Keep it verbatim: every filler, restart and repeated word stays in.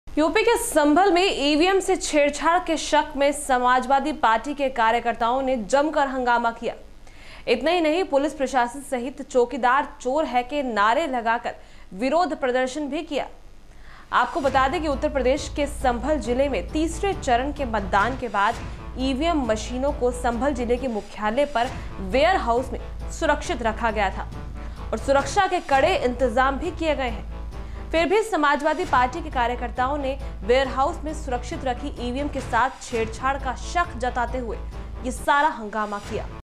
UP के संभल में EVM से छेड़छाड़ के शक में समाजवादी पार्टी के कार्यकर्ताओं ने जमकर हंगामा किया। इतना ही नहीं, पुलिस प्रशासन सहित चौकीदार चोर है के नारे लगाकर विरोध प्रदर्शन भी किया। आपको बता दें कि उत्तर प्रदेश के संभल जिले में तीसरे चरण के मतदान के बाद ईवीएम मशीनों को संभल जिले के मुख्यालय पर वेयर हाउस में सुरक्षित रखा गया था और सुरक्षा के कड़े इंतजाम भी किए गए हैं। फिर भी समाजवादी पार्टी के कार्यकर्ताओं ने वेयर हाउस में सुरक्षित रखी ईवीएम के साथ छेड़छाड़ का शक जताते हुए ये सारा हंगामा किया।